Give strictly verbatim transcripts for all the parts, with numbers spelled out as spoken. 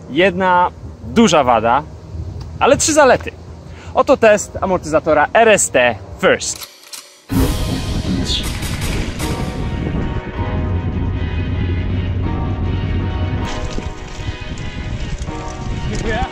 jedna duża wada, ale trzy zalety. Oto test amortyzatora R S T First. Dziękuję.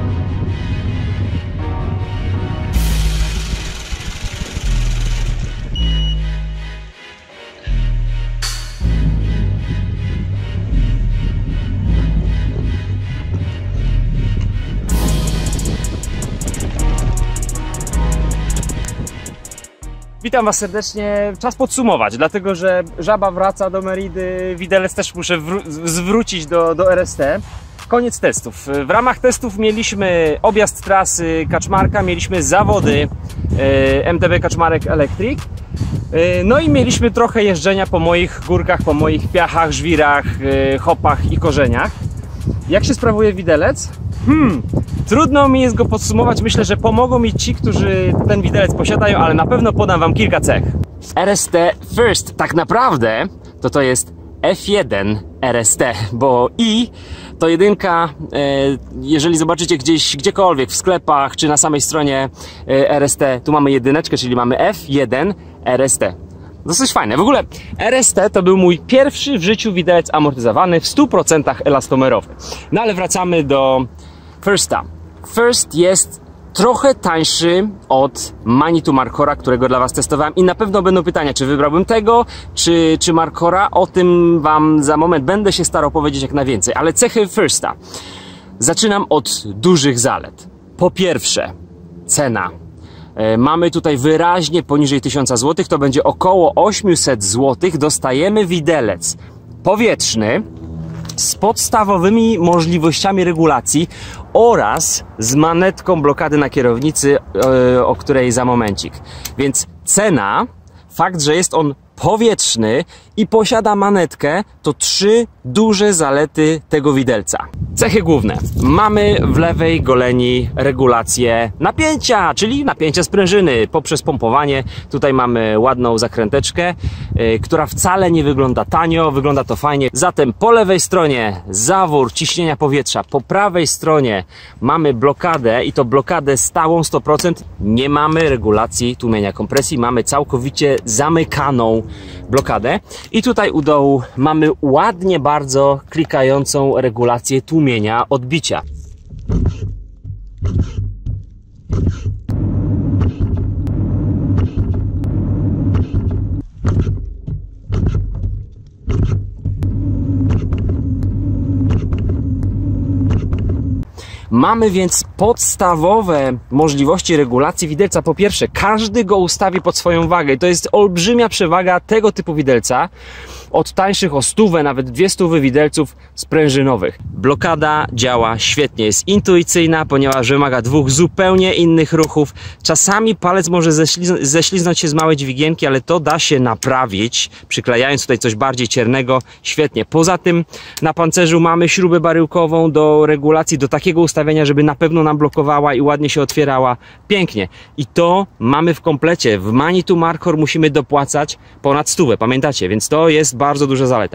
Witam Was serdecznie. Czas podsumować, dlatego że żaba wraca do Meridy, widelec też muszę zwrócić do, do R S T. Koniec testów. W ramach testów mieliśmy objazd trasy Kaczmarka, mieliśmy zawody e, M T B Kaczmarek Electric. E, no i mieliśmy trochę jeżdżenia po moich górkach, po moich piachach, żwirach, e, hopach i korzeniach. Jak się sprawuje widelec? Hmm, trudno mi jest go podsumować. Myślę, że pomogą mi ci, którzy ten widelec posiadają, ale na pewno podam Wam kilka cech. R S T First tak naprawdę to to jest F jeden R S T, bo I to jedynka, jeżeli zobaczycie gdzieś, gdziekolwiek w sklepach czy na samej stronie R S T, tu mamy jedyneczkę, czyli mamy F jeden R S T. Dosyć fajne. W ogóle R S T to był mój pierwszy w życiu widelec amortyzowany w stu procentach elastomerowy. No ale wracamy do Firsta. First jest trochę tańszy od Manitou Markora, którego dla Was testowałem i na pewno będą pytania, czy wybrałbym tego, czy, czy Markora. O tym Wam za moment będę się starał powiedzieć jak najwięcej, ale cechy Firsta. Zaczynam od dużych zalet. Po pierwsze, cena. Mamy tutaj wyraźnie poniżej tysiąca złotych, to będzie około osiemset złotych. Dostajemy widelec powietrzny z podstawowymi możliwościami regulacji oraz z manetką blokady na kierownicy, o której za momencik. Więc cena, fakt, że jest on powietrzny i posiada manetkę, to trzy duże zalety tego widelca. Cechy główne. Mamy w lewej goleni regulację napięcia, czyli napięcia sprężyny poprzez pompowanie. Tutaj mamy ładną zakręteczkę, yy, która wcale nie wygląda tanio, wygląda to fajnie. Zatem po lewej stronie zawór ciśnienia powietrza, po prawej stronie mamy blokadę i to blokadę stałą sto procent. Nie mamy regulacji tłumienia kompresji, mamy całkowicie zamykaną blokadę i tutaj u dołu mamy ładnie bardzo klikającą regulację tłumienia odbicia. Mamy więc podstawowe możliwości regulacji widelca. Po pierwsze, każdy go ustawi pod swoją wagę. To jest olbrzymia przewaga tego typu widelca od tańszych o stówę, nawet dwie stówy widelców sprężynowych. Blokada działa świetnie, jest intuicyjna, ponieważ wymaga dwóch zupełnie innych ruchów. Czasami palec może ześliznąć, ześliznąć się z małej dźwigienki, ale to da się naprawić, przyklejając tutaj coś bardziej ciernego. Świetnie. Poza tym na pancerzu mamy śrubę baryłkową do regulacji, do takiego ustawienia, żeby na pewno nam blokowała i ładnie się otwierała. Pięknie. I to mamy w komplecie. W Manitou Markor musimy dopłacać ponad stówę, pamiętacie? Więc to jest bardzo duża zaleta.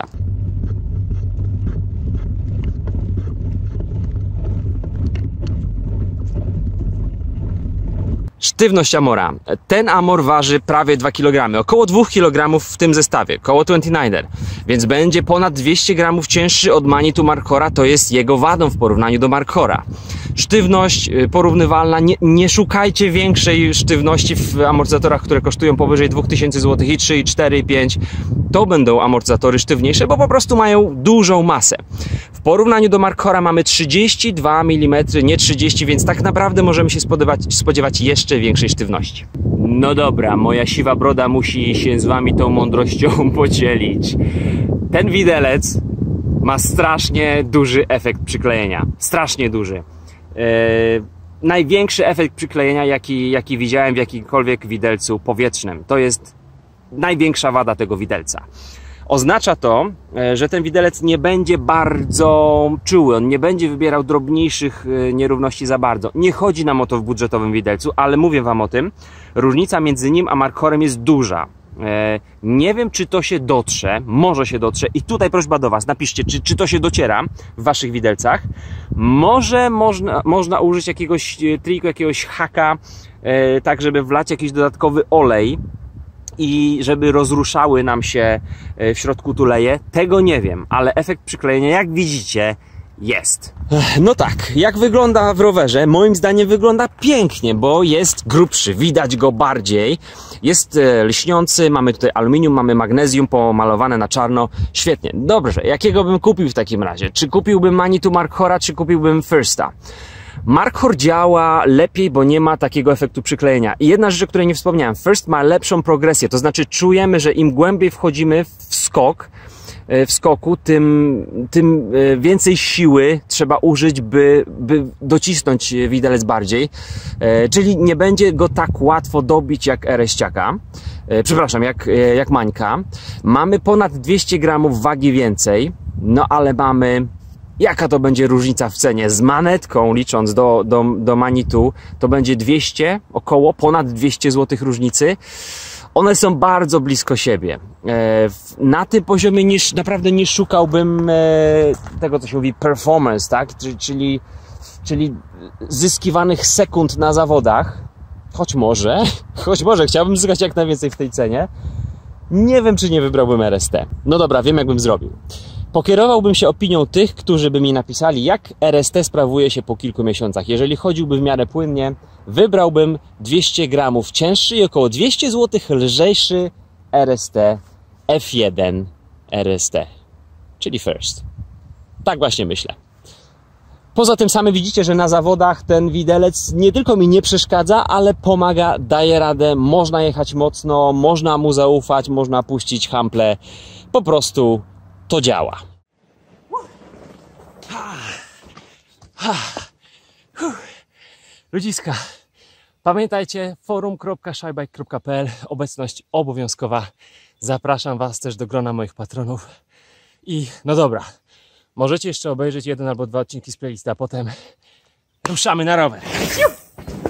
Sztywność Amora. Ten Amor waży prawie dwa kilogramy, około dwóch kilogramów w tym zestawie, około dwadzieścia dziewięć, więc będzie ponad dwieście gramów cięższy od Manitou Markora, to jest jego wadą w porównaniu do Markora. Sztywność porównywalna, nie, nie szukajcie większej sztywności w amortyzatorach, które kosztują powyżej dwóch tysięcy złotych, i trzy, i cztery, i pięć. To będą amortyzatory sztywniejsze, bo po prostu mają dużą masę. W porównaniu do Markora mamy trzydzieści dwa milimetry, nie trzydzieści, więc tak naprawdę możemy się spodziewać, spodziewać jeszcze większej sztywności. No dobra, moja siwa broda musi się z Wami tą mądrością podzielić. Ten widelec ma strasznie duży efekt przyklejenia. Strasznie duży. Yy, największy efekt przyklejenia, jaki, jaki widziałem w jakimkolwiek widelcu powietrznym. To jest największa wada tego widelca. Oznacza to, że ten widelec nie będzie bardzo czuły, on nie będzie wybierał drobniejszych nierówności za bardzo. Nie chodzi nam o to w budżetowym widelcu, ale mówię Wam o tym. Różnica między nim a Markorem jest duża. Nie wiem, czy to się dotrze, może się dotrze i tutaj prośba do Was, napiszcie, czy, czy to się dociera w Waszych widelcach, Może można, można użyć jakiegoś triku, jakiegoś haka, e, tak żeby wlać jakiś dodatkowy olej i żeby rozruszały nam się w środku tuleje. Tego nie wiem, ale efekt przyklejenia, jak widzicie, jest. No tak, jak wygląda w rowerze? Moim zdaniem wygląda pięknie, bo jest grubszy, widać go bardziej. Jest lśniący, mamy tutaj aluminium, mamy magnezjum pomalowane na czarno. Świetnie. Dobrze, jakiego bym kupił w takim razie? Czy kupiłbym Manitou Markhora, czy kupiłbym Firsta? Markhor działa lepiej, bo nie ma takiego efektu przyklejenia. I jedna rzecz, o której nie wspomniałem, First ma lepszą progresję, to znaczy czujemy, że im głębiej wchodzimy w skok, w skoku, tym, tym więcej siły trzeba użyć, by, by docisnąć widelec bardziej. Czyli nie będzie go tak łatwo dobić jak ereściaka. Przepraszam, jak, jak Mańka. Mamy ponad dwieście gramów wagi więcej, no ale mamy... Jaka to będzie różnica w cenie? Z manetką, licząc do, do, do Manitou, to będzie dwieście, około ponad dwieście złotych różnicy. One są bardzo blisko siebie. Na tym poziomie nie, naprawdę nie szukałbym tego, co się mówi performance, tak? Czyli, czyli zyskiwanych sekund na zawodach. Choć może, choć może, chciałbym zyskać jak najwięcej w tej cenie. Nie wiem, czy nie wybrałbym R S T. No dobra, wiem, jak bym zrobił. Pokierowałbym się opinią tych, którzy by mi napisali, jak R S T sprawuje się po kilku miesiącach. Jeżeli chodziłby w miarę płynnie, wybrałbym dwieście gramów cięższy i około dwieście złotych lżejszy R S T F jeden R S T, czyli First. Tak właśnie myślę. Poza tym sami widzicie, że na zawodach ten widelec nie tylko mi nie przeszkadza, ale pomaga, daje radę, można jechać mocno, można mu zaufać, można puścić hample, po prostu to działa. Ludziska, pamiętajcie, forum kropka shybike kropka p l, obecność obowiązkowa. Zapraszam Was też do grona moich patronów. I no dobra, możecie jeszcze obejrzeć jeden albo dwa odcinki z playlisty, a potem ruszamy na rower.